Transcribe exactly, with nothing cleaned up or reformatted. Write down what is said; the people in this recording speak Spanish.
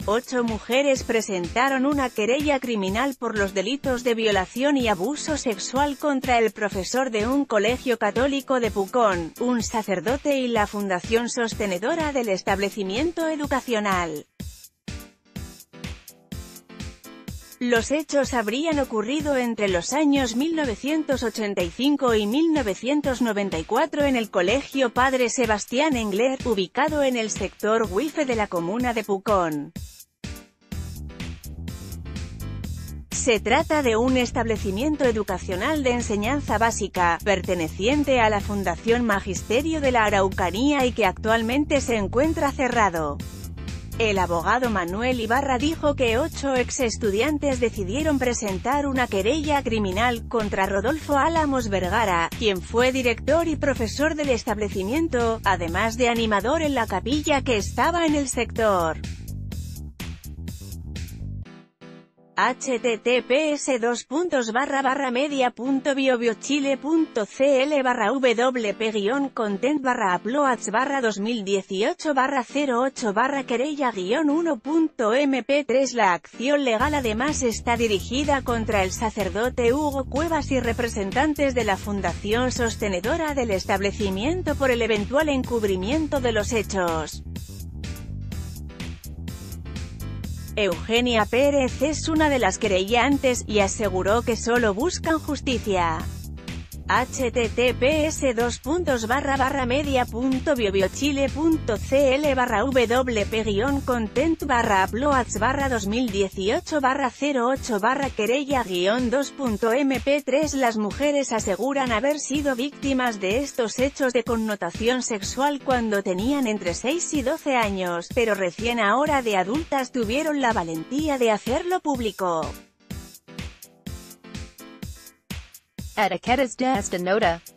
Ocho mujeres presentaron una querella criminal por los delitos de violación y abuso sexual contra el profesor de un colegio católico de Pucón, un sacerdote y la fundación sostenedora del establecimiento educacional. Los hechos habrían ocurrido entre los años mil novecientos ochenta y cinco y mil novecientos noventa y cuatro en el Colegio Padre Sebastián Engler, ubicado en el sector Huife de la comuna de Pucón. Se trata de un establecimiento educacional de enseñanza básica, perteneciente a la Fundación Magisterio de la Araucanía y que actualmente se encuentra cerrado. El abogado Manuel Ibarra dijo que ocho ex estudiantes decidieron presentar una querella criminal contra Rodolfo Álamos Vergara, quien fue director y profesor del establecimiento, además de animador en la capilla que estaba en el sector. https dos puntos barra barra media punto biobiochile punto cl barra wp guión content barra uploads barra dos mil dieciocho barra cero ocho barra querella guión uno punto eme tres. La acción legal además está dirigida contra el sacerdote Hugo Cuevas y representantes de la fundación sostenedora del establecimiento por el eventual encubrimiento de los hechos. Eugenia Pérez es una de las querellantes, y aseguró que solo buscan justicia. https dos puntos barra barra media punto biobiochile punto cl barra wp guión content barra uploads barra dos mil dieciocho barra cero ocho barra querella guión dos punto eme tres. Las mujeres aseguran haber sido víctimas de estos hechos de connotación sexual cuando tenían entre seis y doce años, pero recién ahora de adultas tuvieron la valentía de hacerlo público. Etiquetas de esta nota.